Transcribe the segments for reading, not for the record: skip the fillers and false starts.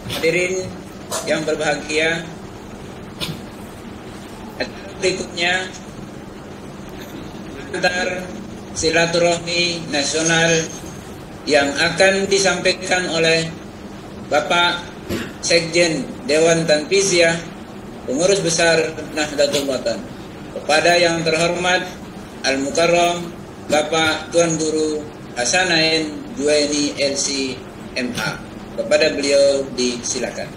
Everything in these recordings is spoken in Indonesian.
Hadirin yang berbahagia, berikutnya antar silaturahmi nasional yang akan disampaikan oleh Bapak Sekjen Dewan Tanfiziah Pengurus Besar Nahdlatul Ulama, kepada yang terhormat Al-Mukarram Bapak Tuan Guru Hasanain Juwaini LC MA. Kepada beliau disilakan.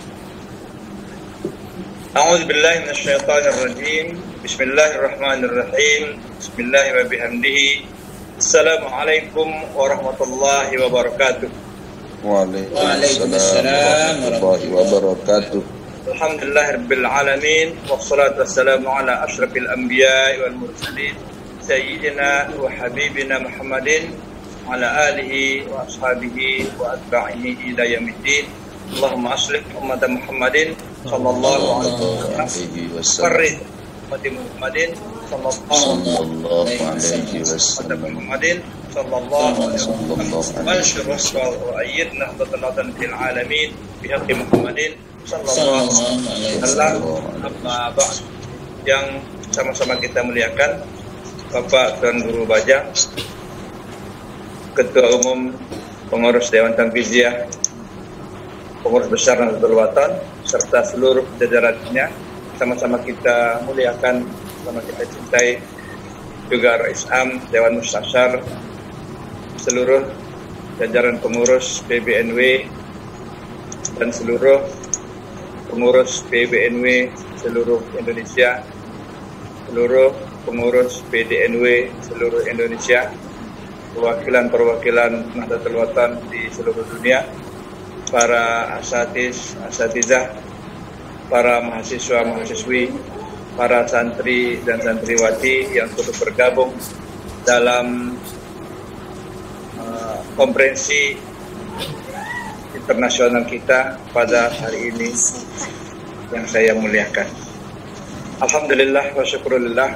A'udzu billahi minasyaitonir rajim. Bismillahirrahmanirrahim. Bismillahirrahmanirrahim wa bihamdihi. Assalamualaikum warahmatullahi wabarakatuh. Waalaikumsalam warahmatullahi wabarakatuh. Alhamdulillahirabbil alamin wassalatu wassalamu ala asyrafil anbiya'i wal mursalin sayyidina wa habibina Muhammadin wa ala alihi wa ashabihi wa atba'ihi ila yaumiddin. Allahumma aslih umat Muhammadin sallallahu alaihi wasallam. Muhammadin sallallahu alaihi wasallam. Muhammadin sallallahu alaihi wasallam. Mansyur wa ayyidna hadatan fil alamin bihaqqi Muhammadin sallallahu alaihi wasallam. Amma ba'd, yang sama-sama kita muliakan Bapak Tuan Guru Bajang, Ketua Umum Pengurus Dewan Tanfiziah Pengurus Besar Nahdlatul Ulama, serta seluruh jajarannya, sama-sama kita muliakan, sama kita cintai, juga Rais Am, Dewan Mustasyar, seluruh jajaran pengurus PBNW dan seluruh pengurus PBNW seluruh Indonesia, seluruh pengurus PDNW seluruh Indonesia, perwakilan Nahdlatul Ulama di seluruh dunia, para asatizah, para mahasiswa-mahasiswi, para santri dan santriwati yang turut bergabung dalam konferensi internasional kita pada hari ini yang saya muliakan. Alhamdulillah wa syukurillah,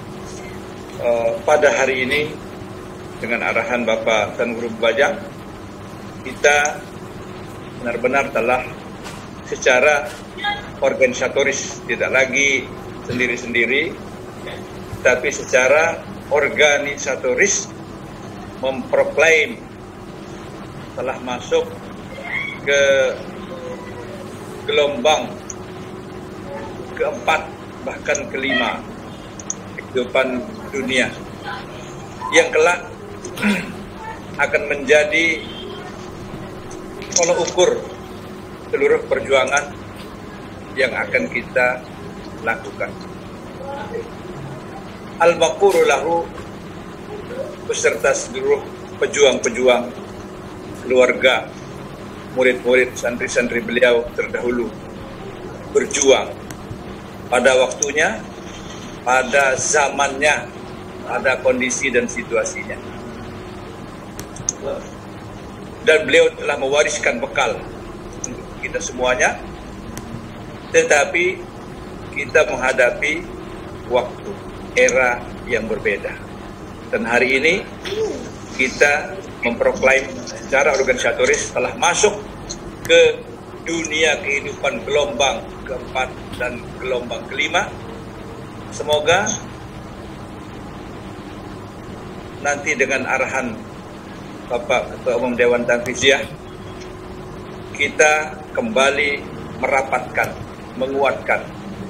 pada hari ini dengan arahan Bapak Tuan Guru Bajang, kita benar-benar telah secara organisatoris, tidak lagi sendiri-sendiri, tapi secara organisatoris memproklaim telah masuk ke gelombang keempat bahkan kelima kehidupan dunia, yang kelak akan menjadi tolok ukur seluruh perjuangan yang akan kita lakukan. Al-Maquru lahu, beserta seluruh pejuang-pejuang, keluarga, murid-murid, santri-santri beliau terdahulu, berjuang pada waktunya, pada zamannya, pada kondisi dan situasinya. Dan beliau telah mewariskan bekal untuk kita semuanya, tetapi kita menghadapi waktu, era yang berbeda. Dan hari ini kita memproklaim secara organisatoris telah masuk ke dunia kehidupan gelombang keempat dan gelombang kelima. Semoga nanti dengan arahan Bapak Ketua Umum Dewan Tanfiziah, kita kembali merapatkan, menguatkan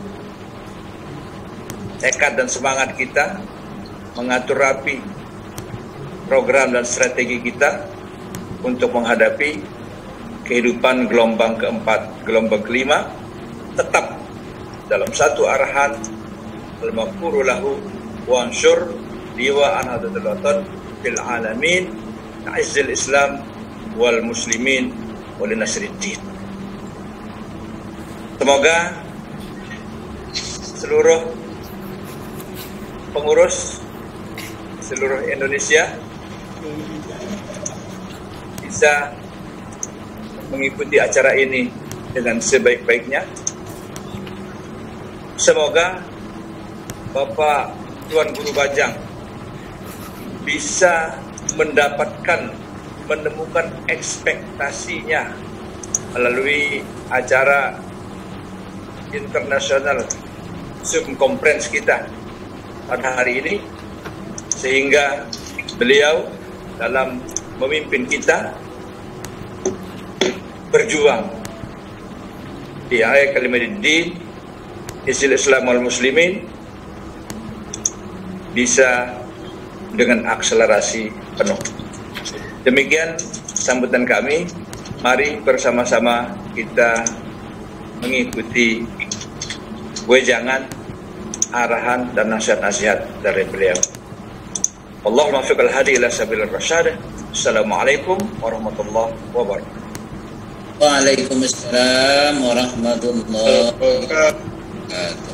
tekad dan semangat kita, mengatur rapi program dan strategi kita untuk menghadapi kehidupan gelombang keempat, gelombang kelima, tetap dalam satu arahan, al-maquru lahu wa ansyur liwa Nahdlatul Ulama fil alamin, ta'izzil Islam wal muslimin wal nasriddin. Semoga seluruh pengurus seluruh Indonesia bisa mengikuti acara ini dengan sebaik-baiknya. Semoga Bapak Tuan Guru Bajang bisa menemukan ekspektasinya melalui acara internasional Conference kita pada hari ini, sehingga beliau dalam memimpin kita berjuang di ayat kalimaddin isil Islam wal muslimin bisa dengan akselerasi penuh. Demikian sambutan kami. Mari bersama-sama kita mengikuti wejangan, arahan dan nasihat-nasihat dari beliau. Allahumma fiqal hadi ila sabil rasyad. Assalamualaikum warahmatullahi wabarakatuh. Waalaikumsalam warahmatullahi wabarakatuh.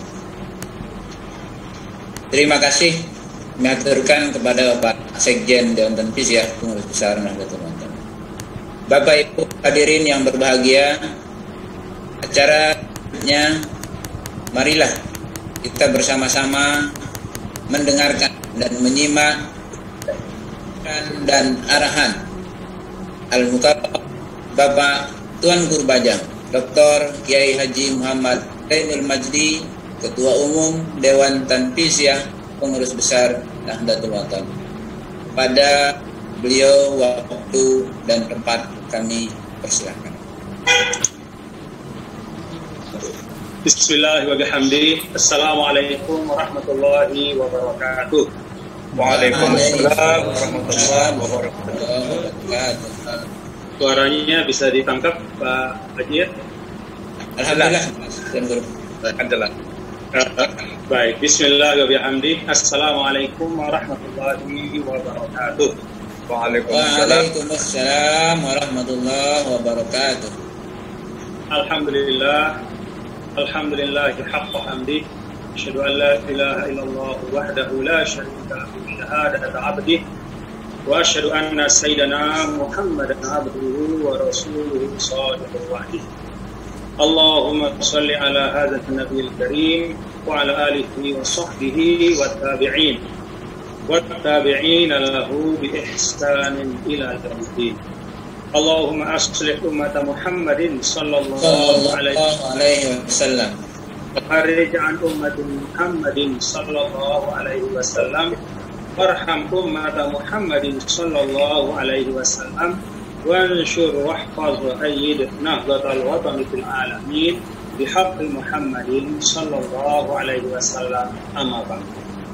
Terima kasih mengaturkan kepada Bapak Sekjen Dewan Tanfiziah Pengurus Besar Nahdlatul Ulama. Bapak Ibu hadirin yang berbahagia, acaranya marilah kita bersama-sama mendengarkan dan menyimak dan arahan Al-Mukarram Bapak Tuan Guru Bajang Dr. Kiai Haji Muhammad Ainul Majdi, Ketua Umum Dewan Tanfiziah Pengurus Besar Nahdlatul Ulama. Pada beliau waktu dan tempat kami persilakan. Bismillahirrahmanirrahim. Assalamualaikum warahmatullahi wabarakatuh. Waalaikumsalam warahmatullahi wabarakatuh. Suaranya bisa ditangkap Pak Haji? Alhamdulillah. Adalah. Baik, bismillahirrahmanirrahim. Assalamualaikum warahmatullahi wabarakatuh. Waalaikumsalam warahmatullahi wabarakatuh. Alhamdulillah. Alhamdulillahi haqqa hamdi. Asyhadu an la ilaha illallah wahdahu la syarika lahu syahadatu 'abdihi wa asyhadu anna sayyidana Muhammadan 'abduhu wa rasuluhu shadiqul wa'di. Allahumma shalli ala hadzal nabiyil karim wa ala alihi wa sahbihi wat tabi'in والتابعين له بإحسان إلى يوم الدين. اللهم أصلح أمة محمد صلى الله عليه وسلم وفرج عن أمة محمد صلى الله عليه وسلم وارحم أمة محمد صلى الله عليه وسلم وانشر واحفظ وأيد نهضة الوطن في العالمين بحق محمد صلى الله عليه وسلم. أما بعد.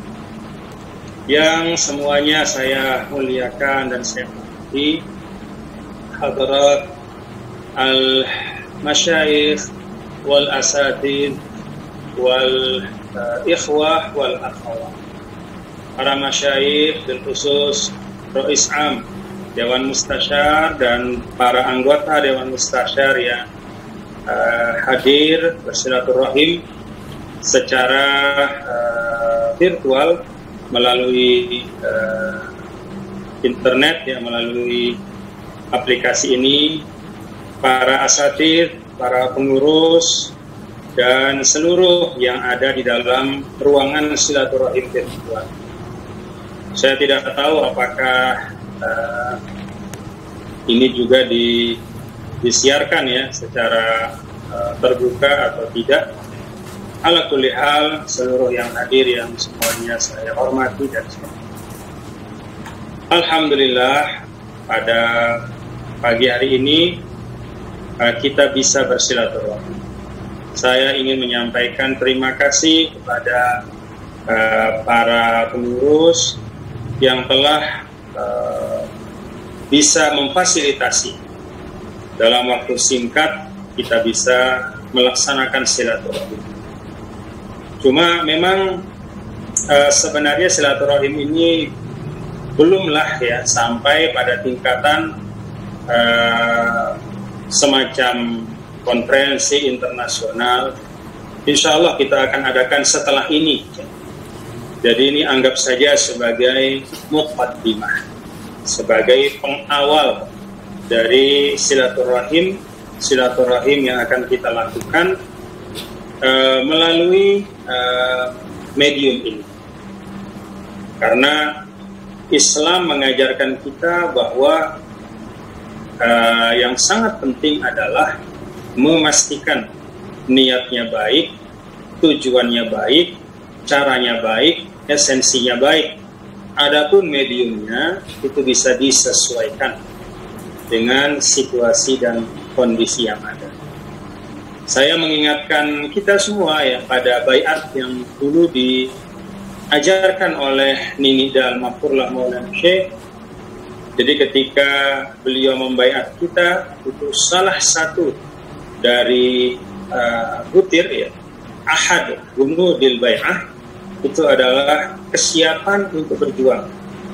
Yang semuanya saya muliakan dan saya hormati, hadirat al-masyayikh wal asatid wal ikhwah wal akhwat. Para masyayikh bil khusus Rais Am Dewan Mustasyar dan para anggota Dewan Mustasyar yang hadir bersilaturahim secara virtual melalui internet, ya, melalui aplikasi ini, para asatid, para pengurus, dan seluruh yang ada di dalam ruangan silaturahim virtual. Saya tidak tahu apakah ini juga disiarkan ya secara terbuka atau tidak. Ala kulli hal, seluruh yang hadir yang semuanya saya hormati dan semuanya. Alhamdulillah, pada pagi hari ini kita bisa bersilaturahmi. Saya ingin menyampaikan terima kasih kepada para pengurus yang telah bisa memfasilitasi dalam waktu singkat kita bisa melaksanakan silaturahmi. Cuma memang sebenarnya silaturahim ini belumlah ya sampai pada tingkatan semacam konferensi internasional. Insya Allah kita akan adakan setelah ini. Jadi ini anggap saja sebagai muqaddimah, sebagai pengawal dari silaturahim yang akan kita lakukan melalui medium ini. Karena Islam mengajarkan kita bahwa yang sangat penting adalah memastikan niatnya baik, tujuannya baik, caranya baik, esensinya baik. Adapun mediumnya itu bisa disesuaikan dengan situasi dan kondisi yang ada. Saya mengingatkan kita semua ya pada baiat yang dulu diajarkan oleh Nini Dal Mafurlah Maulana Syekh. Jadi ketika beliau membaiat kita, itu salah satu dari butir ya, ahad bunudil bai'ah, itu adalah kesiapan untuk berjuang.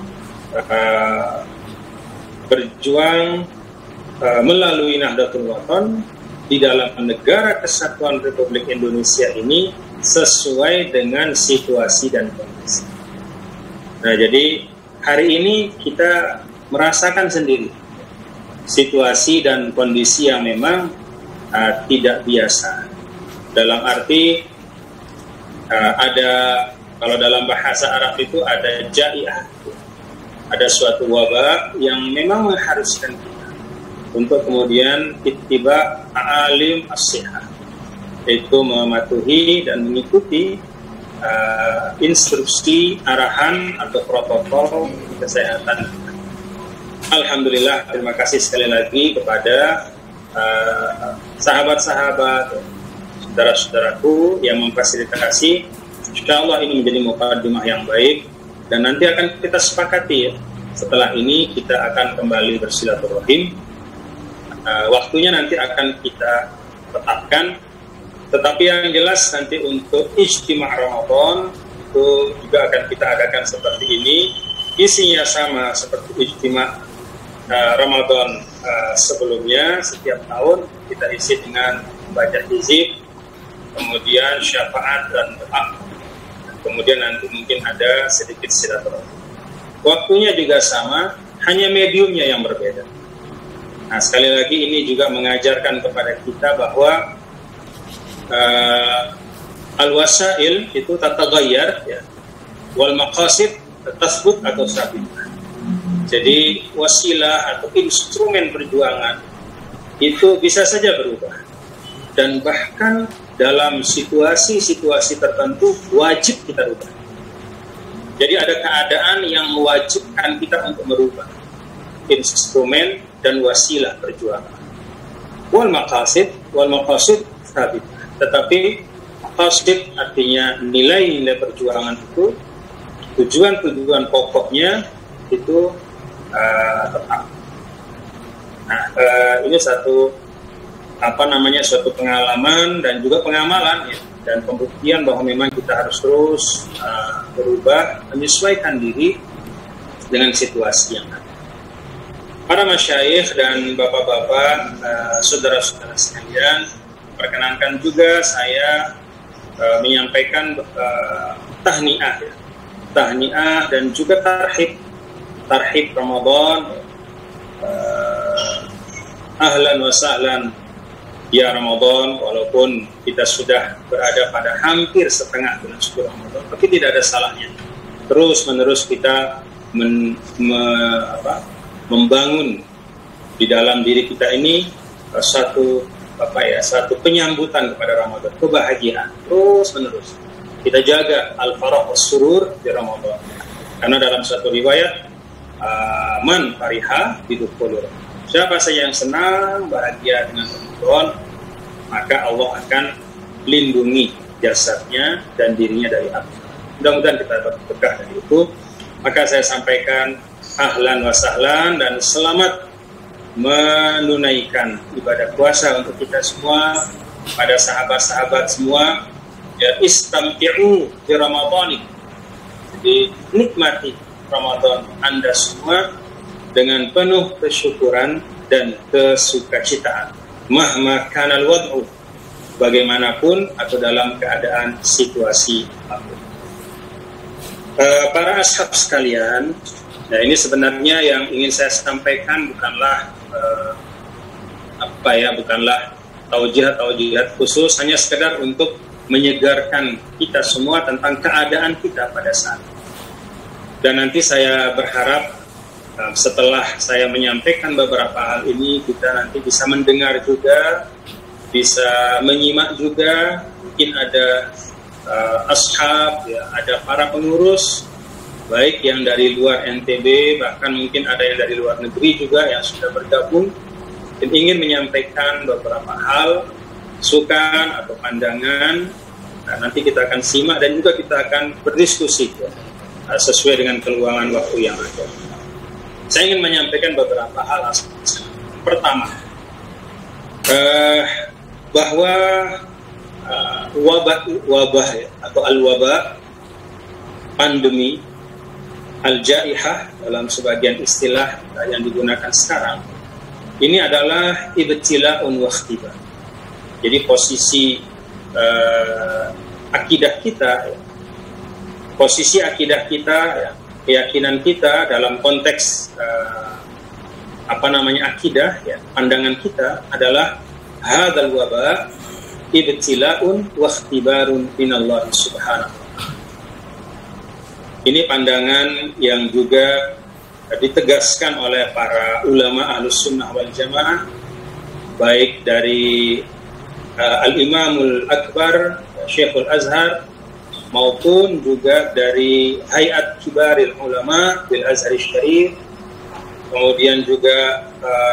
Melalui Nahdlatul Wathon di dalam negara kesatuan Republik Indonesia ini sesuai dengan situasi dan kondisi. Nah, jadi hari ini kita merasakan sendiri situasi dan kondisi yang memang tidak biasa. Dalam arti ada, kalau dalam bahasa Arab itu ada jai'ah, ada suatu wabah yang memang mengharuskan kita untuk kemudian ittiba alim as-sihah, yaitu mematuhi dan mengikuti instruksi, arahan atau protokol kesehatan. Alhamdulillah, terima kasih sekali lagi kepada sahabat-sahabat, saudara-saudaraku yang memfasilitasi. Insyaallah ini menjadi mukadimah yang baik, dan nanti akan kita sepakati ya, setelah ini kita akan kembali bersilaturahim. Waktunya nanti akan kita tetapkan, tetapi yang jelas nanti untuk ijtima' Ramadan itu juga akan kita adakan seperti ini. Isinya sama seperti ijtima' Ramadan sebelumnya. Setiap tahun kita isi dengan baca hizib, kemudian syafaat dan doa, kemudian nanti mungkin ada sedikit silaturahmi. Waktunya juga sama, hanya mediumnya yang berbeda. Nah, sekali lagi ini juga mengajarkan kepada kita bahwa al-wasail itu tataghayyar ya, wal maqasid tasbut atau sabit. Jadi wasilah atau instrumen perjuangan itu bisa saja berubah, dan bahkan dalam situasi-situasi tertentu wajib kita rubah. Jadi ada keadaan yang mewajibkan kita untuk merubah instrumen dan wasilah perjuangan. Wal maqasid sabit. Tetapi maqasid artinya nilai-nilai perjuangan itu, tujuan-tujuan pokoknya itu tetap. Nah, ini suatu suatu pengalaman dan juga pengamalan ya, dan pembuktian bahwa memang kita harus terus berubah, menyesuaikan diri dengan situasi yang ada. Para masyayikh dan bapak-bapak, saudara-saudara sekalian, perkenankan juga saya menyampaikan tahniah ya. Tahniah dan juga tarhib Ramadan. Ahlan wa sahlan ya Ramadan, walaupun kita sudah berada pada hampir setengah bulan suci Ramadan, tapi tidak ada salahnya terus menerus kita membangun di dalam diri kita ini satu penyambutan kepada Ramadan, kebahagiaan terus menerus. Kita jaga al-farah was-surur di Ramadan, karena dalam satu riwayat man fariha bidukhuli, siapa saja yang senang bahagia dengan Ramadan, maka Allah akan lindungi jasadnya dan dirinya dari api. Mudah-mudahan kita dapat berkah dari itu. Maka saya sampaikan ahlan wa sahlan dan selamat menunaikan ibadah puasa untuk kita semua, pada sahabat-sahabat semua. Ya, istamti'u di Ramadhani. Jadi nikmati Ramadan Anda semua dengan penuh kesyukuran dan kesukacitaan. Mahma kanal wad'u, bagaimanapun atau dalam keadaan situasi apapun. Para ashab sekalian, nah ini sebenarnya yang ingin saya sampaikan bukanlah bukanlah taujihat khusus, hanya sekedar untuk menyegarkan kita semua tentang keadaan kita pada saat ini. Dan nanti saya berharap setelah saya menyampaikan beberapa hal ini, kita nanti bisa mendengar juga bisa menyimak juga. Mungkin ada ashab, ya, ada para pengurus, baik yang dari luar NTB, bahkan mungkin ada yang dari luar negeri juga yang sudah bergabung dan ingin menyampaikan beberapa hal, masukan atau pandangan. Nah, nanti kita akan simak dan juga kita akan berdiskusi, ya, sesuai dengan keluangan waktu yang ada. Saya ingin menyampaikan beberapa hal. Pertama, bahwa wabah ya, atau al-wabah, pandemi, al-jaihah dalam sebagian istilah yang digunakan sekarang, ini adalah ibtila'un wa ikhtibar. Jadi posisi akidah kita, posisi akidah kita, ya, keyakinan kita dalam konteks akidah, ya, pandangan kita adalah hadzal wabah ibtila'un wa ikhtibarun minallah subhanahu. Ini pandangan yang juga ditegaskan oleh para ulama Ahlus Sunnah wal Jamaah, baik dari Al-Imamul Akbar Syekhul Azhar maupun juga dari Hayat Kibaril Ulama bil Azhar Syarif, kemudian juga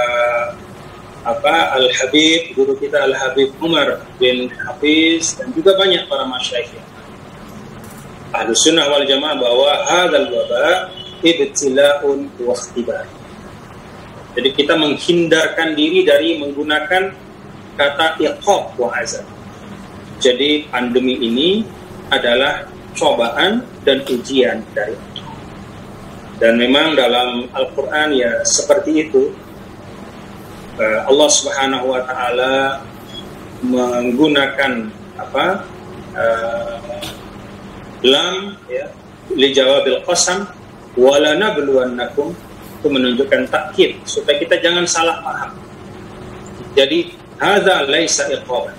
Al-Habib, guru kita Al-Habib Umar bin Hafiz, dan juga banyak para masyayikh Ahlus Sunnah wal Jamaah bahwa hadzal wabah ibtila'un wa ikhtibar. Jadi kita menghindarkan diri dari menggunakan kata iqab wa azab. Jadi pandemi ini adalah cobaan dan ujian dari Allah. Dan memang dalam Al-Quran ya seperti itu. Allah Subhanahu wa taala menggunakan lam, ya, li jawabil qasam wala nabluwannakum, itu menunjukkan takkid supaya kita jangan salah paham. Jadi hadza laisa iqaban.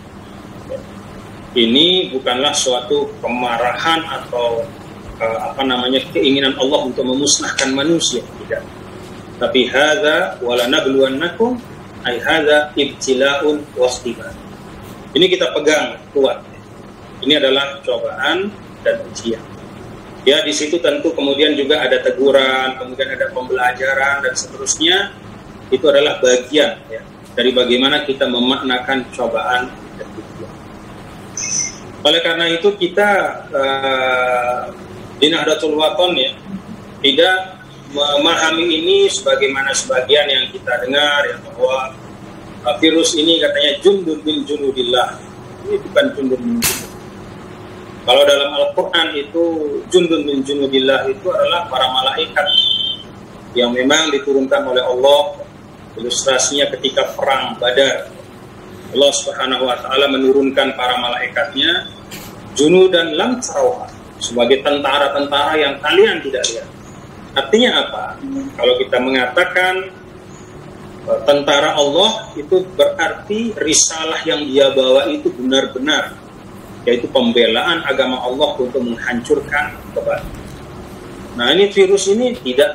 Ini bukanlah suatu kemarahan atau keinginan Allah untuk memusnahkan manusia, tidak. Tapi hadza wala nabluwannakum, ay hadza ibtila'un wa ikhtibar. Ini kita pegang kuat. Ini adalah cobaan dan ujian. Ya, di situ tentu kemudian juga ada teguran, kemudian ada pembelajaran dan seterusnya. Itu adalah bagian, ya, dari bagaimana kita memaknakan cobaan dan ujian. Oleh karena itu kita di Nahdlatul Wathon, ya, tidak memahami ini sebagaimana sebagian yang kita dengar, ya, bahwa virus ini katanya jundun min junudillah. Ini bukan jundun min junudillah. Kalau dalam Al-Quran itu jundun min junudillah itu adalah para malaikat yang memang diturunkan oleh Allah. Ilustrasinya ketika perang Badar, Allah Subhanahu wa taala menurunkan para malaikatnya junudan lam tarawha, sebagai tentara-tentara yang kalian tidak lihat. Artinya apa? Kalau kita mengatakan tentara Allah, itu berarti risalah yang dia bawa itu benar-benar, yaitu pembelaan agama Allah untuk menghancurkan kebatilan. Nah, ini virus ini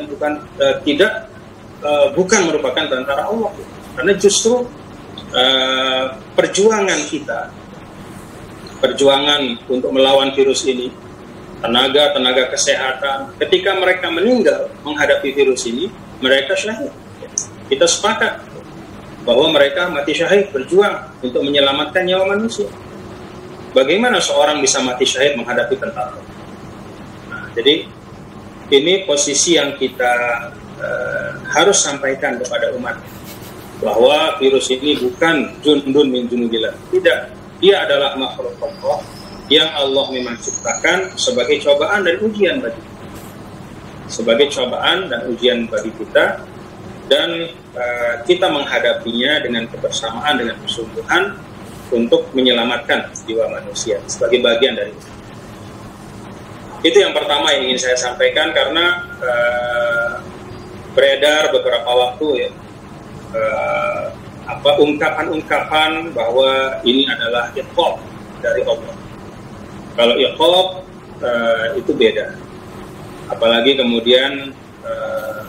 bukan merupakan tentara Allah, karena justru perjuangan untuk melawan virus ini, tenaga kesehatan, ketika mereka meninggal menghadapi virus ini, mereka syahid. Kita sepakat bahwa mereka mati syahid berjuang untuk menyelamatkan nyawa manusia. Bagaimana seorang bisa mati syahid menghadapi tentara? Nah, jadi ini posisi yang kita harus sampaikan kepada umat, bahwa virus ini bukan jundun min junudillah. Tidak, dia adalah makhluk Allah yang Allah memang ciptakan sebagai cobaan dan ujian bagi kita. Sebagai cobaan dan ujian bagi kita, dan kita menghadapinya dengan kebersamaan, dengan kesungguhan untuk menyelamatkan jiwa manusia sebagai bagian dari itu. Itu yang pertama yang ingin saya sampaikan, karena beredar beberapa waktu, ya, ungkapan-ungkapan bahwa ini adalah iqab dari Allah. Kalau iqab itu beda, apalagi kemudian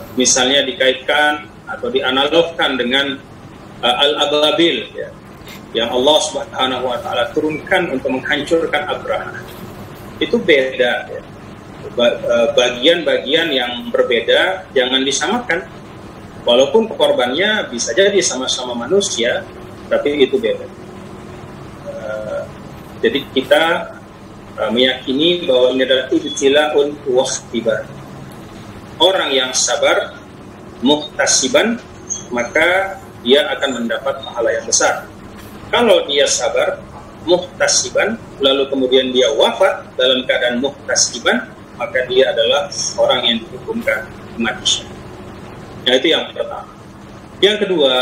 misalnya dikaitkan atau dianalogkan dengan al-ababil, ya, yang Allah Subhanahu wa taala turunkan untuk menghancurkan Abraha. Itu beda ya. Bagian-bagian yang berbeda jangan disamakan. Walaupun korbannya bisa jadi sama-sama manusia, tapi itu beda. Jadi kita meyakini bahwa ini adalah ibtila'un wa ikhtibar. Orang yang sabar muhtasiban, maka dia akan mendapat pahala yang besar. Kalau dia sabar muhtasiban, lalu kemudian dia wafat dalam keadaan muhtasiban, maka dia adalah orang yang dihukumkan mati syahid. Nah, itu yang pertama. Yang kedua,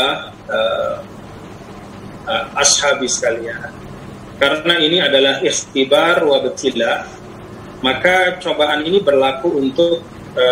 ashabi sekalian, karena ini adalah ikhtibar wa ibtila, maka cobaan ini berlaku untuk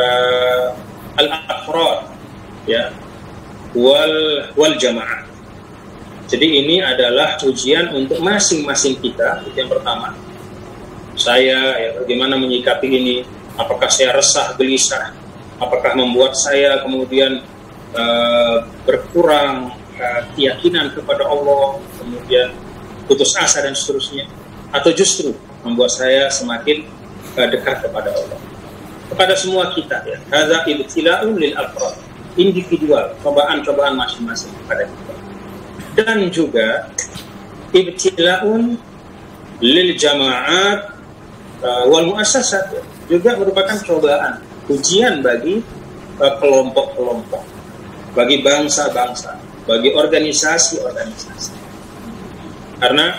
al-afrad ya, wal jamaah. Jadi ini adalah ujian untuk masing-masing kita. Itu yang pertama. Saya ya, bagaimana menyikapi ini? Apakah saya resah, gelisah? Apakah membuat saya kemudian berkurang keyakinan kepada Allah, kemudian putus asa dan seterusnya? Atau justru membuat saya semakin dekat kepada Allah? Kepada semua kita ya. Hadza ibtila'un lil afrad, individual, cobaan-cobaan masing-masing kepada kita. Dan juga ibtila'un lil jama'at wal muassasat, juga merupakan cobaan, ujian bagi kelompok-kelompok, bagi bangsa-bangsa, bagi organisasi-organisasi. Karena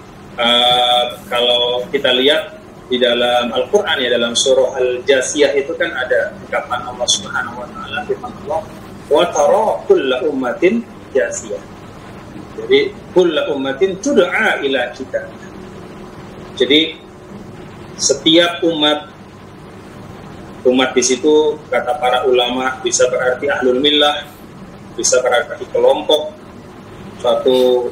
kalau kita lihat di dalam Al-Quran ya, dalam surah Al-Jasiyah itu kan ada ungkapan Allah Subhanahu wa taala, firman Allah, wa tara kulla ummatin jasiyah. Jadi kulla ummatin tud'a ila kitab. Jadi setiap umat di situ kata para ulama bisa berarti ahlul millah, bisa berarti kelompok, suatu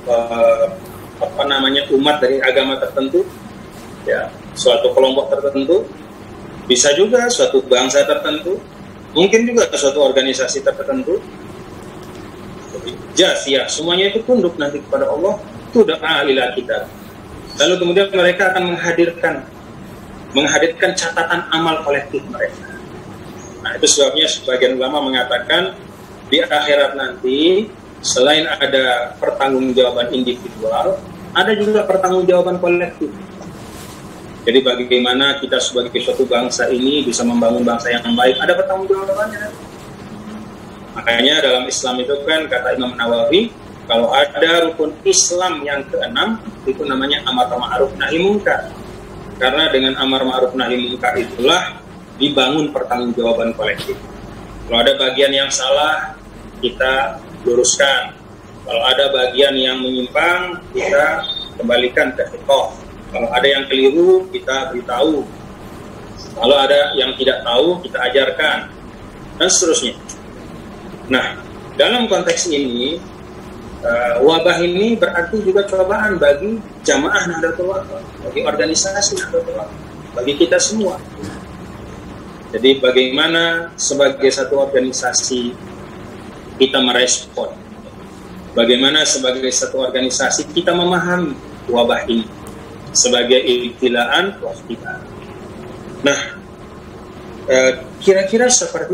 umat dari agama tertentu ya, suatu kelompok tertentu, bisa juga suatu bangsa tertentu, mungkin juga suatu organisasi tertentu. Jasiyah, semuanya itu tunduk nanti kepada Allah, tud'a ila kitab. Lalu kemudian mereka akan menghadirkan catatan amal kolektif mereka. Nah, itu sebabnya sebagian ulama mengatakan di akhirat nanti selain ada pertanggungjawaban individual, ada juga pertanggungjawaban kolektif. Jadi bagaimana kita sebagai suatu bangsa ini bisa membangun bangsa yang baik, ada pertanggungjawabannya. Makanya dalam Islam itu kan kata Imam Nawawi, kalau ada rukun Islam yang keenam, itu namanya amar ma'ruf nahi munkar. Karena dengan amar ma'ruf nahi munkar itulah dibangun pertanggungjawaban kolektif. Kalau ada bagian yang salah, kita luruskan. Kalau ada bagian yang menyimpang, kita kembalikan ke hitoh. Kalau ada yang keliru, kita beritahu. Kalau ada yang tidak tahu, kita ajarkan. Dan seterusnya. Nah, dalam konteks ini, wabah ini berarti juga cobaan bagi jamaah Nahdlatul Ulama, bagi organisasi Nahdlatul Ulama, bagi kita semua. Jadi bagaimana sebagai satu organisasi kita merespon, bagaimana sebagai satu organisasi kita memahami wabah ini sebagai ibtilaan wa ikhtibar. Nah, kira-kira seperti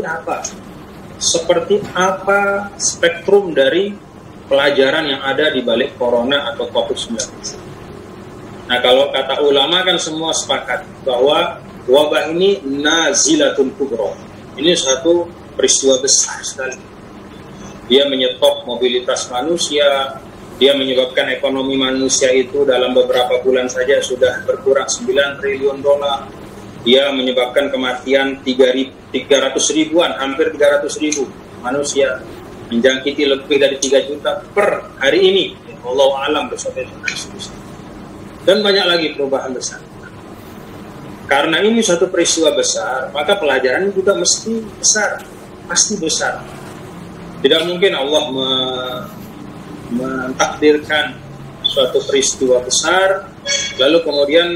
apa spektrum dari pelajaran yang ada di balik corona atau COVID-19. Nah, kalau kata ulama kan semua sepakat bahwa wabah ini nazilatun kubra. Ini satu peristiwa besar sekali. Dia menyetop mobilitas manusia, dia menyebabkan ekonomi manusia itu dalam beberapa bulan saja sudah berkurang 9 triliun dolar. Dia menyebabkan kematian 300 ribuan, hampir 300 ribu manusia, menjangkiti lebih dari 3 juta per hari ini. Wallahu a'lam bishawab. Dan banyak lagi perubahan besar. Karena ini suatu peristiwa besar, maka pelajaran juga mesti besar, pasti besar. Tidak mungkin Allah mentakdirkan suatu peristiwa besar, lalu kemudian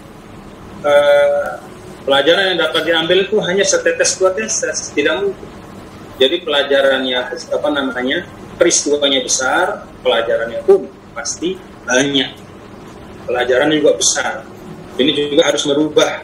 pelajaran yang dapat diambil itu hanya setetes dua tetes, tidak mungkin. Jadi pelajarannya peristiwanya besar, pelajarannya pun pasti banyak. Pelajaran juga besar. Ini juga harus merubah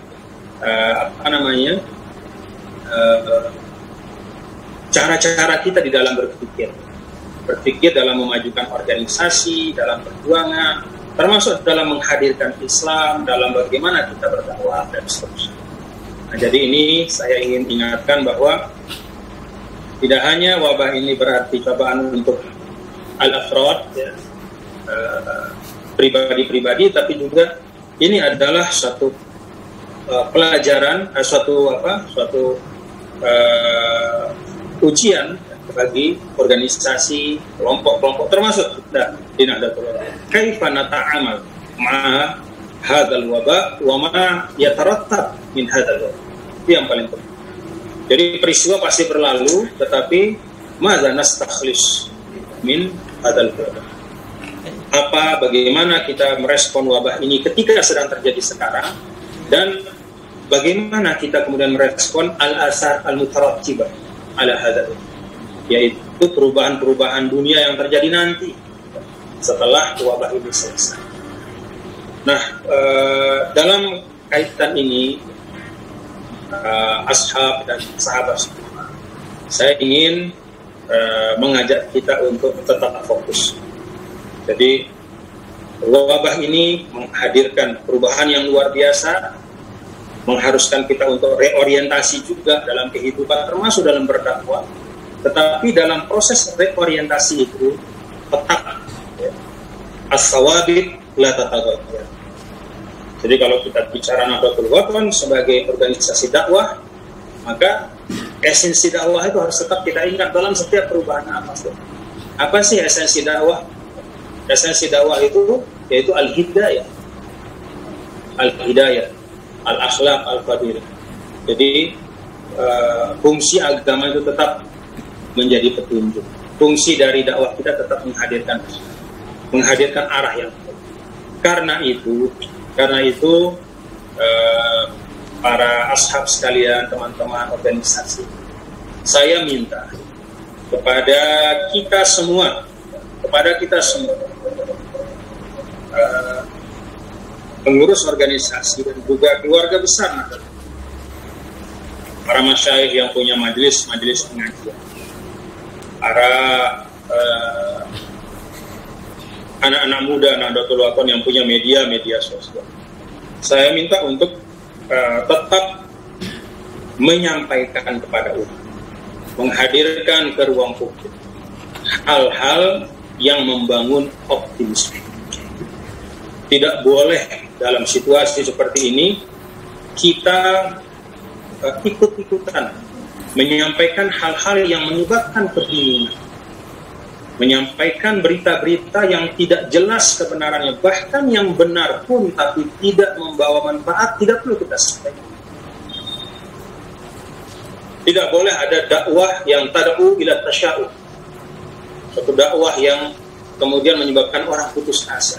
cara-cara kita di dalam berpikir dalam memajukan organisasi, dalam perjuangan, termasuk dalam menghadirkan Islam, dalam bagaimana kita berdakwah dan seterusnya. Nah, jadi ini saya ingin ingatkan bahwa tidak hanya wabah ini berarti cobaan untuk al-afrad, ya, pribadi-pribadi, tapi juga ini adalah suatu pelajaran, suatu ujian bagi organisasi, kelompok-kelompok, termasuk di Nahdlatul Ulama. Kaifa nata'amal ma'a hadzal waba wa ma yatarattab min hadzal waba. Itu yang paling penting. Jadi peristiwa pasti berlalu, tetapi madza nastakhlis min hadzal waba. Bagaimana kita merespon wabah ini ketika sedang terjadi sekarang, dan bagaimana kita kemudian merespon al-asar al-mutarattibah ala hadzal, yaitu perubahan-perubahan dunia yang terjadi nanti setelah wabah ini selesai. Nah, dalam kaitan ini, ashab dan sahabat semua, saya ingin mengajak kita untuk tetap fokus. Jadi wabah ini menghadirkan perubahan yang luar biasa, mengharuskan kita untuk reorientasi juga dalam kehidupan, termasuk dalam berdakwah. Tetapi dalam proses reorientasi itu tetap, ya, as-sawabit la tataghayyar. Jadi kalau kita bicara Nahdlatul Wathon sebagai organisasi dakwah, maka esensi dakwah itu harus tetap kita ingat dalam setiap perubahan apa. Apa sih esensi dakwah? Esensi dakwah itu yaitu al-hidayah, al-akhlaq, al-fadilah. Jadi fungsi agama itu tetap menjadi petunjuk. Fungsi dari dakwah kita tetap menghadirkan arah yang baik. Karena itu para ashab sekalian, teman-teman organisasi, saya minta kepada kita semua, pengurus organisasi dan juga keluarga besar, para masyayikh yang punya majelis pengajian, para anak-anak muda Nahdlatul Wathon yang punya media sosial. Saya minta untuk tetap menyampaikan kepada umat, menghadirkan ke ruang publik hal-hal yang membangun optimisme. Tidak boleh dalam situasi seperti ini kita ikut-ikutan menyampaikan hal-hal yang menyebabkan kebingungan, menyampaikan berita-berita yang tidak jelas kebenarannya, bahkan yang benar pun tapi tidak membawa manfaat, tidak perlu kita sampaikan. Tidak boleh ada dakwah yang tad'u ila tasya'u, suatu dakwah yang kemudian menyebabkan orang putus asa.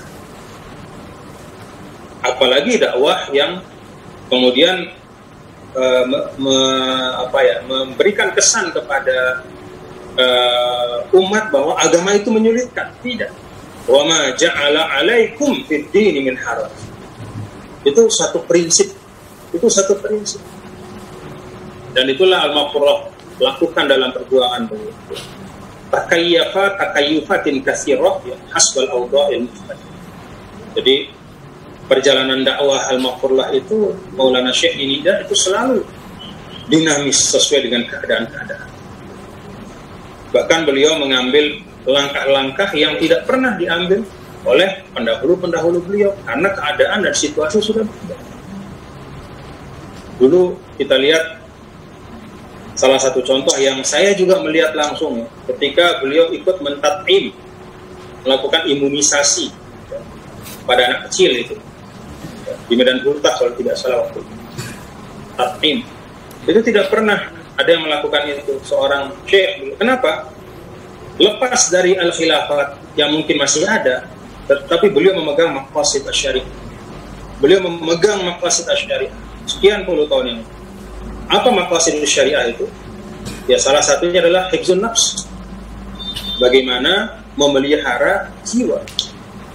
Apalagi dakwah yang kemudian memberikan kesan kepada umat bahwa agama itu menyulitkan. Tidak. Wa ma ja'ala 'alaikum fid dini min haraj. Itu satu prinsip. Dan itulah al-maqrah lakukan dalam perjuangan beliau. Takayyufatin katsirah ya hasbal awda'il mukhtalif. Jadi perjalanan dakwah al-maqrah itu Maulana Syekh Nida itu selalu dinamis sesuai dengan keadaan-keadaan. Bahkan beliau mengambil langkah-langkah yang tidak pernah diambil oleh pendahulu-pendahulu beliau karena keadaan dan situasi sudah berbeda. Dulu kita lihat salah satu contoh yang saya juga melihat langsung ketika beliau ikut mentat'im, melakukan imunisasi pada anak kecil itu di Medan Hurtah kalau tidak salah waktu itu. Tat'im itu tidak pernah ada yang melakukan itu seorang syekh. Kenapa? Lepas dari al-khilafat yang mungkin masih ada, tetapi beliau memegang maqasid asy-syariah. Beliau memegang maqasid asy-syariah sekian puluh tahun ini. Apa maqasid syariah itu? Ya salah satunya adalah hifdzun nafs. Bagaimana memelihara jiwa.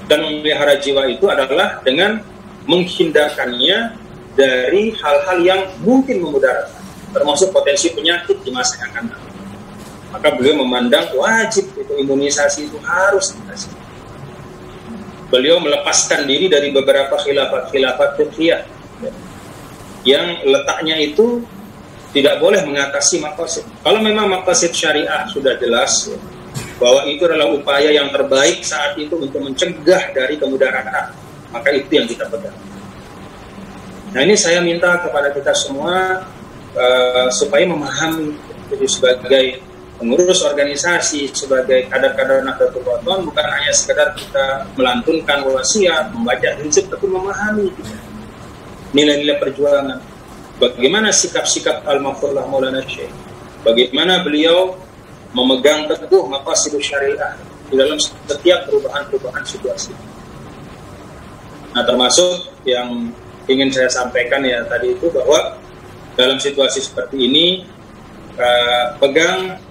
Dan memelihara jiwa itu adalah dengan menghindarkannya dari hal-hal yang mungkin memudaratkan, termasuk potensi penyakit di masa yang akan datang. Maka beliau memandang wajib itu imunisasi itu harus dikasih. Beliau melepaskan diri dari beberapa khilafat fiqhiyah yang letaknya itu tidak boleh mengatasi maqasid. Kalau memang maqasid syariah sudah jelas bahwa itu adalah upaya yang terbaik saat itu untuk mencegah dari kemudaratan, maka itu yang kita pegang. Nah, ini saya minta kepada kita semua supaya memahami, jadi sebagai pengurus organisasi, sebagai kader-kader Nahdlatul Wathon, bukan hanya sekedar kita melantunkan wasiat, membaca prinsip, tapi memahami nilai-nilai perjuangan. Bagaimana sikap-sikap Al-Maghfurlah Maulana Syekh, bagaimana beliau memegang teguh maqasid syariah di dalam setiap perubahan-perubahan situasi. Nah, termasuk yang ingin saya sampaikan ya tadi itu, bahwa dalam situasi seperti ini pegang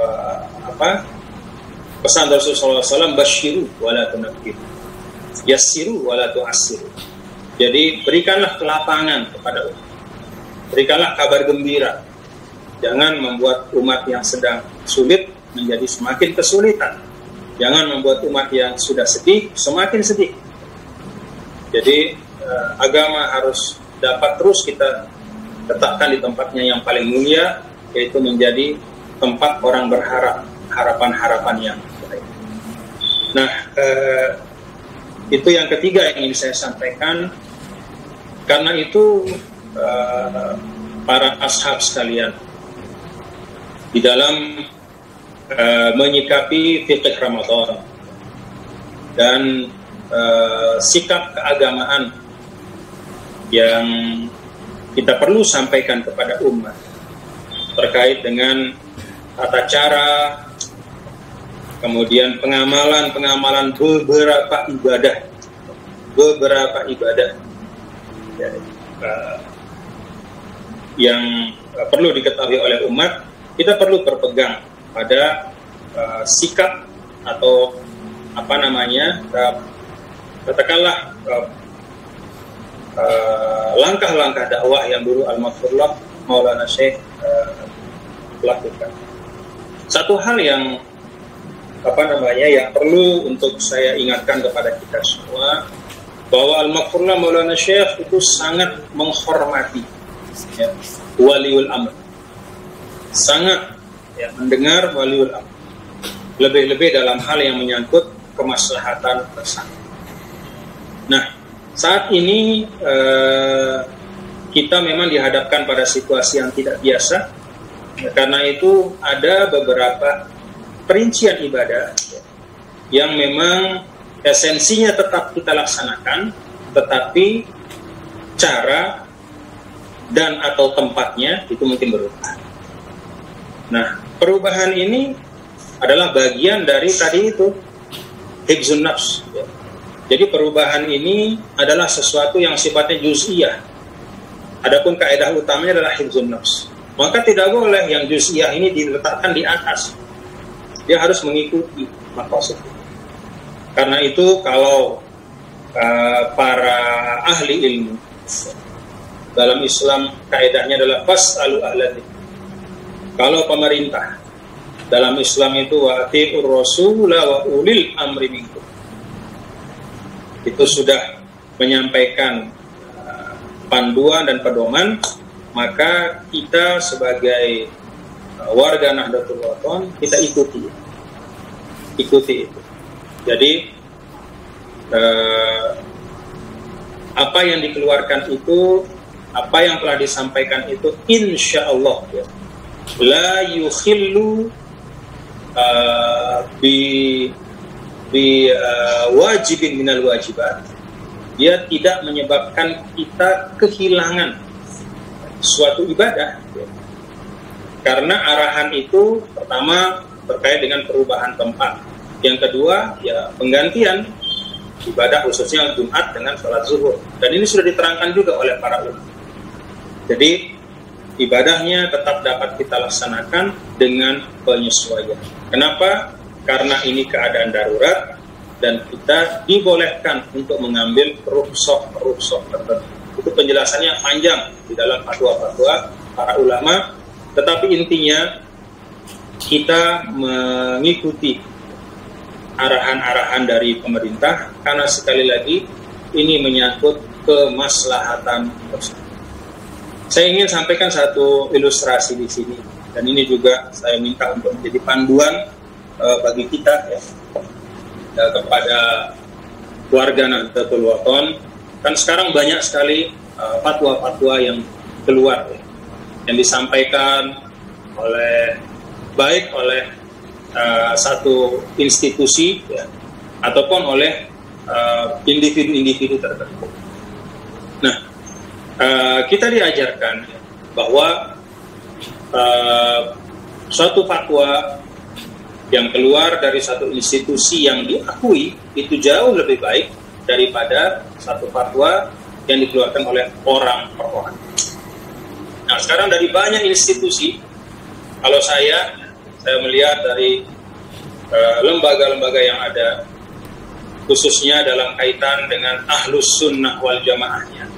pesan Rasulullah SAW, basyiru wala tunaffiru, yassiru wala tu'assiru. Jadi berikanlah kelapangan kepada umat, berikanlah kabar gembira, jangan membuat umat yang sedang sulit menjadi semakin kesulitan, jangan membuat umat yang sudah sedih semakin sedih. Jadi agama harus dapat terus kita letakkan di tempatnya yang paling mulia, yaitu menjadi tempat orang berharap, harapan-harapan yang baik. Nah, itu yang ketiga yang ingin saya sampaikan. Karena itu para ashab sekalian, di dalam menyikapi fiqh Ramadan dan sikap keagamaan yang kita perlu sampaikan kepada umat terkait dengan tata cara, kemudian pengamalan beberapa ibadah yang perlu diketahui oleh umat. Kita perlu berpegang pada sikap atau katakanlah langkah-langkah dakwah yang dulu Al-Maghfurlah Maulana Syekh lakukan. Satu hal yang yang perlu untuk saya ingatkan kepada kita semua, bahwa Al-Maghfurlah Maulana Syekh itu sangat menghormati waliul amr, sangat mendengar waliul amr, lebih-lebih dalam hal yang menyangkut kemaslahatan bersama. Nah, saat ini kita memang dihadapkan pada situasi yang tidak biasa. Karena itu ada beberapa perincian ibadah yang memang esensinya tetap kita laksanakan, tetapi cara dan atau tempatnya itu mungkin berubah. Nah, perubahan ini adalah bagian dari tadi itu hifzun nafs. Jadi perubahan ini adalah sesuatu yang sifatnya juz'iyah. Adapun kaidah utamanya adalah hifzun nafs. Maka tidak boleh yang juz'iyah ini diletakkan di atas. Dia harus mengikuti maqasid. Karena itu kalau para ahli ilmu dalam Islam kaidahnya adalah fas'alu ahla dzikr. Kalau pemerintah dalam Islam itu wa'ati'ur rasula wa ulil amri minkum, itu sudah menyampaikan panduan dan pedoman, maka kita sebagai warga Nahdlatul Wathon kita ikuti itu. Jadi apa yang dikeluarkan itu, apa yang telah disampaikan itu, insya Allah la yukhillu bi wajibin minal wajibat. Dia tidak menyebabkan kita kehilangan suatu ibadah, karena arahan itu pertama terkait dengan perubahan tempat, yang kedua penggantian ibadah khususnya Jumat dengan sholat zuhur, dan ini sudah diterangkan juga oleh para ulama. Jadi ibadahnya tetap dapat kita laksanakan dengan penyesuaian. Kenapa? Karena ini keadaan darurat, dan kita dibolehkan untuk mengambil rukhsah tertentu. Itu penjelasannya panjang di dalam fatwa-fatwa para ulama, tetapi intinya kita mengikuti arahan-arahan dari pemerintah karena sekali lagi ini menyangkut kemaslahatan bersama. Saya ingin sampaikan satu ilustrasi di sini, dan ini juga saya minta untuk menjadi panduan bagi kita ya, kepada warga Nahdlatul Wathon. Kan sekarang banyak sekali fatwa-fatwa yang keluar ya, yang disampaikan baik oleh satu institusi ya, ataupun oleh individu-individu tertentu. Nah, kita diajarkan bahwa suatu fatwa yang keluar dari satu institusi yang diakui itu jauh lebih baik daripada satu fatwa yang dikeluarkan oleh orang per orang. Nah, sekarang dari banyak institusi, kalau saya melihat dari lembaga-lembaga yang ada, khususnya dalam kaitan dengan Ahlus Sunnah wal Jamaahnya,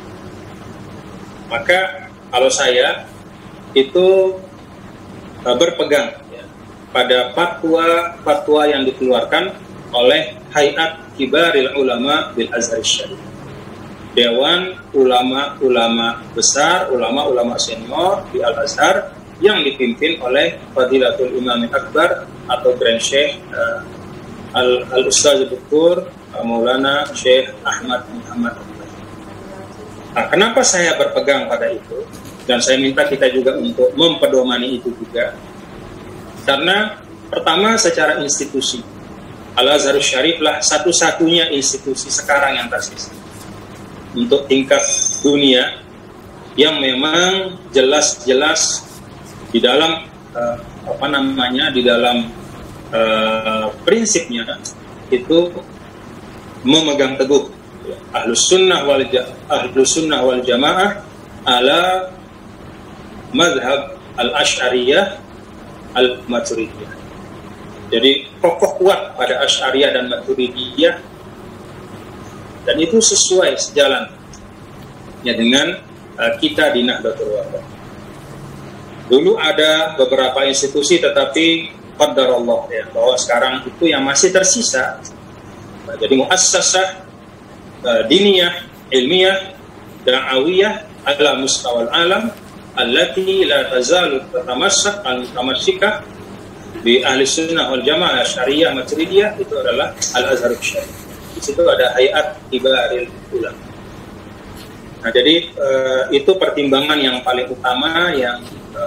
maka kalau saya itu berpegang ya, pada fatwa yang dikeluarkan oleh Hayat Kibaril Ulama bil Azhar Syarif, Dewan ulama-ulama besar, ulama-ulama senior di Al-Azhar yang dipimpin oleh Fadilatul Imam Akbar atau Grand Syekh Al-Ustaz Dr. Maulana Syekh Ahmad Muhammad. Nah, kenapa saya berpegang pada itu dan saya minta kita juga untuk mempedomani itu juga? Karena pertama secara institusi, Al-Azhar Syarif lah satu-satunya institusi sekarang yang tersisa untuk tingkat dunia yang memang jelas-jelas di dalam di dalam prinsipnya itu memegang teguh Ahlus Sunnah wal Jamaah ala mazhab al-Asy'ariyah al-Maturidiyah. Jadi kokoh kuat pada Asy'ariyah dan Maturidiyah, dan itu sesuai sejalan ya dengan kita di Nahdlatul Wathon. Dulu ada beberapa institusi, tetapi qadarullah ya, bahwa sekarang itu yang masih tersisa. Nah, jadi muassasah diniyah, ilmiah, da'awiyah ala mustawal alam allati la tazalu tatamassak al-mutamassika di ahli sunnah wal jamaah syariah maturidiyah, itu adalah Al-Azhar Syarif. Di situ ada Hayat Kibaril Ulama. Nah, jadi itu pertimbangan yang paling utama yang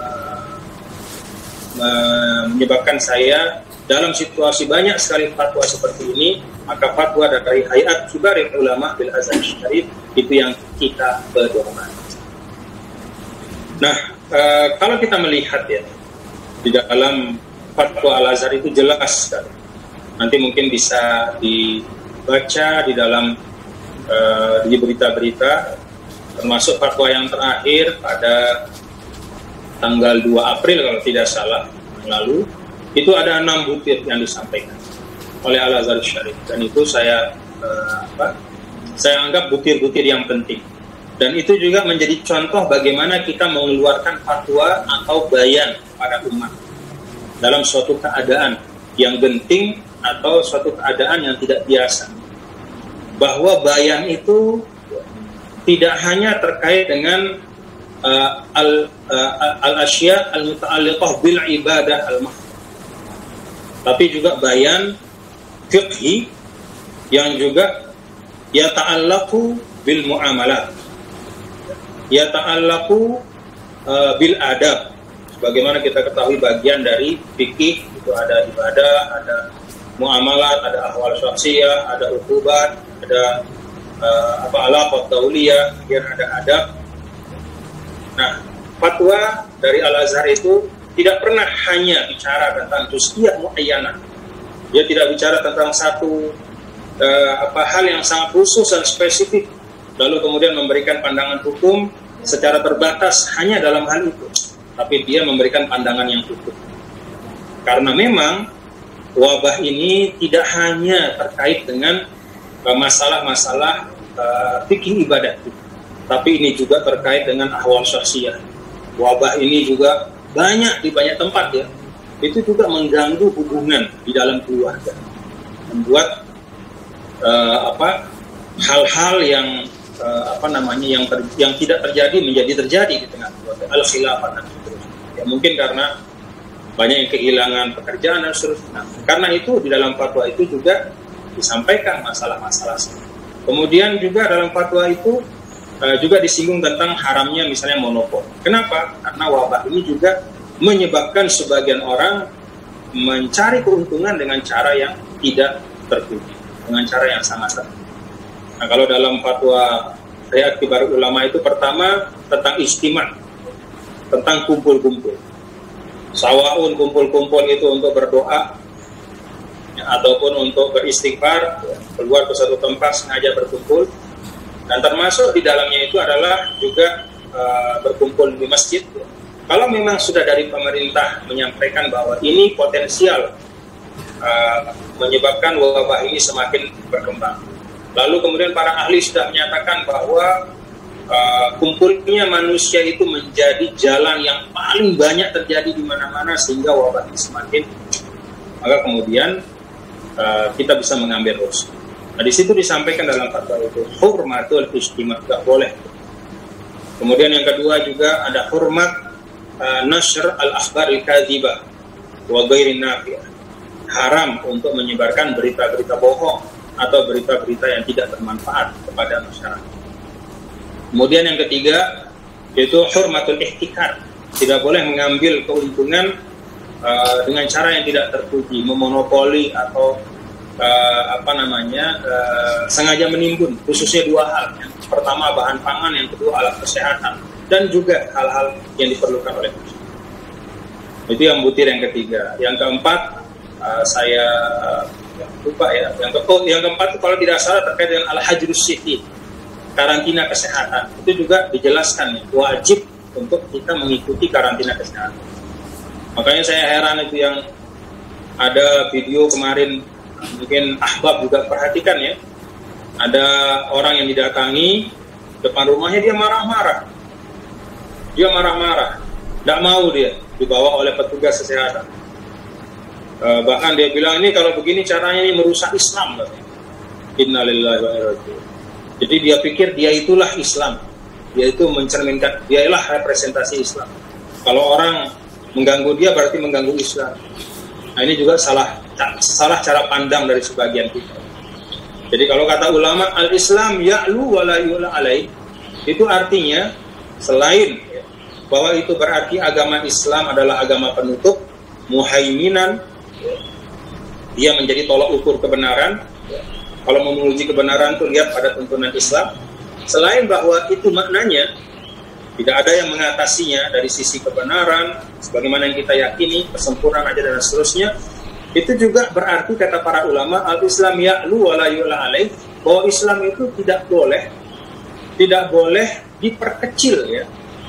menyebabkan saya dalam situasi banyak sekali fatwa seperti ini, maka fatwa dari Hayat Kibaril Ulama bil Azhar Syarif itu yang kita pedoman. Nah, kalau kita melihat ya di dalam fatwa Al-Azhar itu jelas sekali. Nanti mungkin bisa dibaca di dalam di berita-berita, termasuk fatwa yang terakhir pada tanggal 2 April kalau tidak salah lalu, itu ada 6 butir yang disampaikan oleh Al-Azhar Syarif, dan itu saya anggap butir-butir yang penting, dan itu juga menjadi contoh bagaimana kita mengeluarkan fatwa atau bayan pada umat dalam suatu keadaan yang genting atau suatu keadaan yang tidak biasa, bahwa bayan itu tidak hanya terkait dengan al-asya al-muta'alliqah bil ibadah al-mahdhah, tapi juga bayan fiqhi yang juga yata'allaqu bil muamalat, yata'allaqu bil adab. Sebagaimana kita ketahui bagian dari fikih itu ada ibadah, ada muamalat, ada ahwal syakhsiyah, ada uqubat, ada alaqat dauliyah, kemudian ada adab. Nah, fatwa dari Al-Azhar itu tidak pernah hanya bicara tentang juz'iyah muayyanah. Dia tidak bicara tentang satu hal yang sangat khusus dan spesifik, lalu kemudian memberikan pandangan hukum secara terbatas hanya dalam hal itu, tapi dia memberikan pandangan yang utuh. Karena memang wabah ini tidak hanya terkait dengan masalah-masalah fikih ibadat, tapi ini juga terkait dengan ahwal sosial. Wabah ini juga di banyak tempat ya, itu juga mengganggu hubungan di dalam keluarga, membuat hal-hal yang yang tidak terjadi menjadi terjadi di tengah keluarga, al-khilafah dan seterusnya. Ya mungkin karena banyak yang kehilangan pekerjaan dan seterusnya. Karena itu di dalam fatwa itu juga disampaikan masalah-masalah. Kemudian juga dalam fatwa itu juga disinggung tentang haramnya misalnya monopol. Kenapa? Karena wabah ini juga menyebabkan sebagian orang mencari keuntungan dengan cara yang tidak terpuji, dengan cara yang sangat. Nah, kalau dalam fatwa Hayat Kibar Ulama itu pertama tentang istimewa, tentang kumpul-kumpul. Sawaun kumpul-kumpul itu untuk berdoa ya, ataupun untuk beristighfar, ya, keluar ke satu tempat sengaja berkumpul, dan termasuk di dalamnya itu adalah juga berkumpul di masjid. Ya. Kalau memang sudah dari pemerintah menyampaikan bahwa ini potensial menyebabkan wabah ini semakin berkembang, lalu kemudian para ahli sudah menyatakan bahwa kumpulnya manusia itu menjadi jalan yang paling banyak terjadi di mana-mana sehingga wabah ini semakin, maka kemudian kita bisa mengambil rukhsah. Nah, di situ disampaikan dalam fatwa itu hurmatul ijtima', tidak boleh. Kemudian yang kedua juga ada hurmat nashr al-akhbar al-kadzibah wa ghairin nafi'ah. Haram untuk menyebarkan berita-berita bohong atau berita-berita yang tidak bermanfaat kepada masyarakat. Kemudian yang ketiga yaitu hurmatul ihtikar. Tidak boleh mengambil keuntungan dengan cara yang tidak terpuji, memonopoli atau sengaja menimbun, khususnya dua hal. Yang pertama bahan pangan, yang kedua alat kesehatan, dan juga hal-hal yang diperlukan oleh masyarakat. Itu yang butir yang ketiga. Yang keempat saya lupa ya. Yang keempat itu kalau tidak salah terkait dengan al-hajrus sihhi, karantina kesehatan. Itu juga dijelaskan ya, wajib untuk kita mengikuti karantina kesehatan. Makanya saya heran itu yang ada video kemarin, mungkin ahbab juga perhatikan ya, ada orang yang didatangi depan rumahnya, dia marah-marah, tidak mau dia dibawa oleh petugas kesehatan. Bahkan dia bilang ini kalau begini caranya ini merusak Islam. Innalillahi wa inna ilaihi raji'un. Jadi dia pikir dia itulah Islam, dia itu mencerminkan, dia ialah representasi Islam. Kalau orang mengganggu dia berarti mengganggu Islam. Nah ini juga salah cara pandang dari sebagian kita. Jadi kalau kata ulama al-Islam ya'lu wa la yu'la alaih, itu artinya selain ya, bahwa itu berarti agama Islam adalah agama penutup, muhaiminan, ya, dia menjadi tolak ukur kebenaran. Ya. Kalau mau menguji kebenaran tuh lihat pada tuntunan Islam. Selain bahwa itu maknanya tidak ada yang mengatasinya dari sisi kebenaran, sebagaimana yang kita yakini, kesempurnaan aja dan seterusnya. Itu juga berarti kata para ulama al-Islam ya'lu wa la yu'la alaih, bahwa Islam itu tidak boleh diperkecil ya,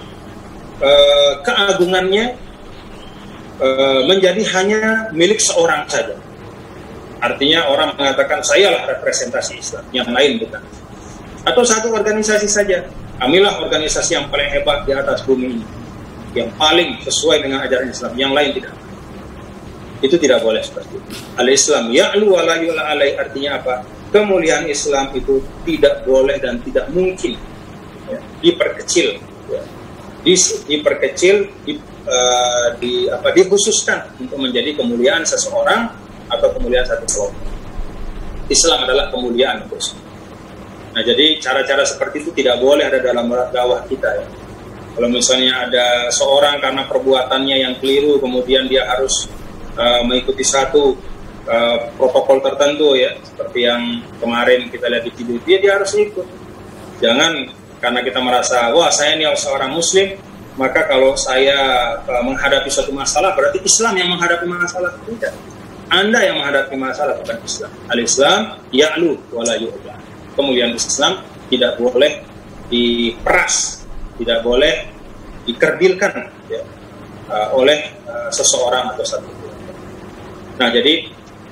keagungannya menjadi hanya milik seorang saja. Artinya orang mengatakan sayalah representasi Islam, yang lain bukan. Atau satu organisasi saja, kamilah organisasi yang paling hebat di atas bumi ini, yang paling sesuai dengan ajaran Islam, yang lain tidak. Itu tidak boleh seperti itu. Al-Islam ya'lu wa la yu'la alaih, artinya apa? Kemuliaan Islam itu tidak boleh dan tidak mungkin ya, diperkecil ya. Dikhususkan untuk menjadi kemuliaan seseorang atau kemuliaan satu kelompok. Islam adalah kemuliaan untuk semua. Nah, jadi cara-cara seperti itu tidak boleh ada dalam dakwah kita ya. Kalau misalnya ada seorang karena perbuatannya yang keliru, kemudian dia harus mengikuti satu protokol tertentu ya, seperti yang kemarin kita lihat di video, dia harus ikut. Jangan karena kita merasa wah saya ini seorang muslim, maka kalau saya menghadapi suatu masalah berarti Islam yang menghadapi masalah. Tidak, Anda yang menghadapi masalah, bukan Islam. Al-Islam ya'lu wa la yu'la. Kemuliaan Islam tidak boleh diperas, tidak boleh dikerdilkan ya, oleh seseorang atau satu. Nah, jadi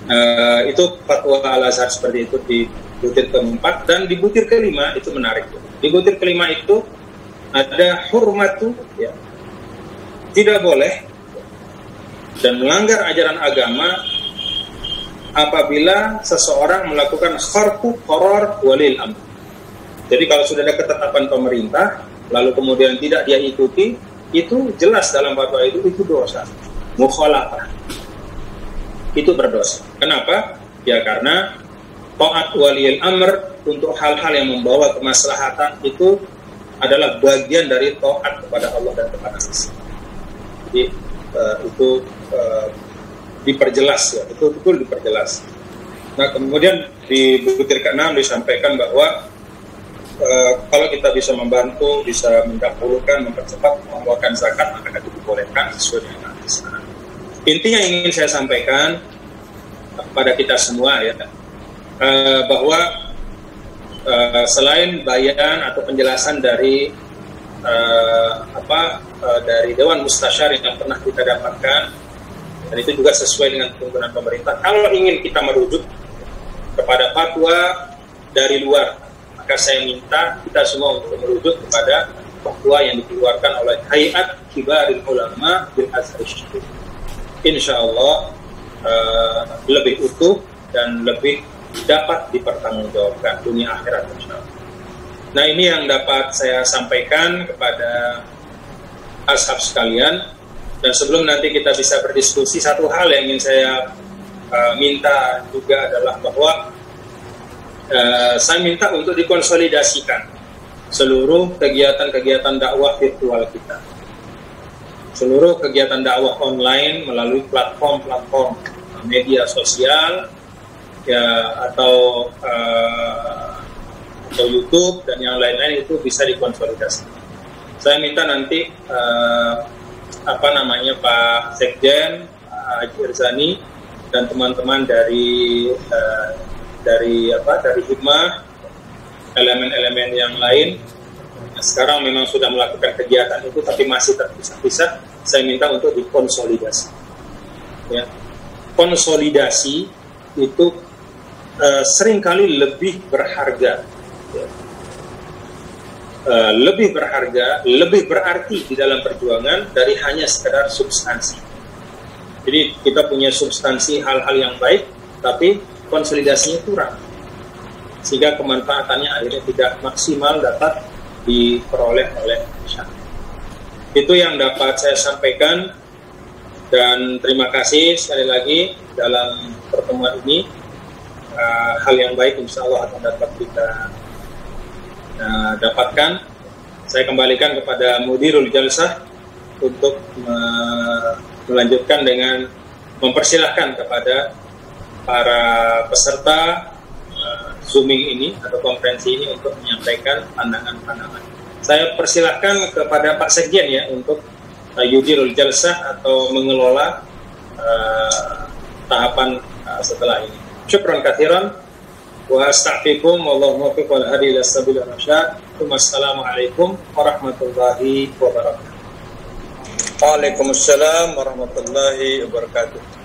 Itu fatwa Al-Azhar seperti itu di butir keempat. Dan di butir kelima itu menarik. Di butir kelima itu ada hurmatu, ya, tidak boleh dan melanggar ajaran agama apabila seseorang melakukan kharqu qarar walil amr. Jadi kalau sudah ada ketetapan pemerintah lalu kemudian tidak dia ikuti, itu jelas dalam fatwa itu dosa, mukhalafah. Itu berdosa. Kenapa? Ya karena taat waliyil amr untuk hal-hal yang membawa kemaslahatan itu adalah bagian dari taat kepada Allah dan kepada Rasul. Jadi itu diperjelas, ya, betul-betul diperjelas. Nah kemudian di butir ke-6 disampaikan bahwa kalau kita bisa membantu, bisa mendahulukan, mempercepat mengeluarkan zakat, maka itu dibolehkan sesuai dengan hadis. Intinya yang ingin saya sampaikan kepada kita semua, ya, bahwa selain bayan atau penjelasan dari dari Dewan Mustasyar yang pernah kita dapatkan, dan itu juga sesuai dengan tuntunan pemerintah. Kalau ingin kita merujuk kepada fatwa dari luar, maka saya minta kita semua untuk merujuk kepada fatwa yang dikeluarkan oleh Hayat Kibarul Ulama bil Azhar Syarif. Insya Allah lebih utuh dan lebih dapat dipertanggungjawabkan dunia akhirat, insya Allah. Nah ini yang dapat saya sampaikan kepada ashab sekalian. Dan sebelum nanti kita bisa berdiskusi, satu hal yang ingin saya minta juga adalah bahwa saya minta untuk dikonsolidasikan seluruh kegiatan-kegiatan dakwah virtual kita, seluruh kegiatan dakwah online melalui platform-platform media sosial, ya, atau YouTube dan yang lain-lain itu bisa dikonsolidasikan. Saya minta nanti Pak Sekjen Haji Irzani dan teman-teman dari Hikmah, elemen-elemen yang lain sekarang memang sudah melakukan kegiatan itu tapi masih terpisah-pisah. Saya minta untuk dikonsolidasi. Ya. Konsolidasi itu seringkali lebih berharga. Ya. Lebih berharga, lebih berarti di dalam perjuangan dari hanya sekedar substansi. Jadi kita punya substansi hal-hal yang baik, tapi konsolidasinya kurang, sehingga kemanfaatannya akhirnya tidak maksimal dapat diperoleh oleh masyarakat. Itu yang dapat saya sampaikan, dan terima kasih sekali lagi dalam pertemuan ini. Hal yang baik insya Allah akan dapat kita dapatkan. Saya kembalikan kepada Mudirul Jalsah untuk melanjutkan dengan mempersilahkan kepada para peserta Zooming ini atau konferensi ini untuk menyampaikan pandangan-pandangan. Saya persilahkan kepada Pak Sekjen ya untuk Yudirul Jalsah atau mengelola tahapan setelah ini. Syukran katsiran. Wa astaghfirukum wallahu muwaffiq wal hadi ila sabilir rasyad. Wassalamualaikum warahmatullahi wabarakatuh. Waalaikumsalam warahmatullahi wabarakatuh.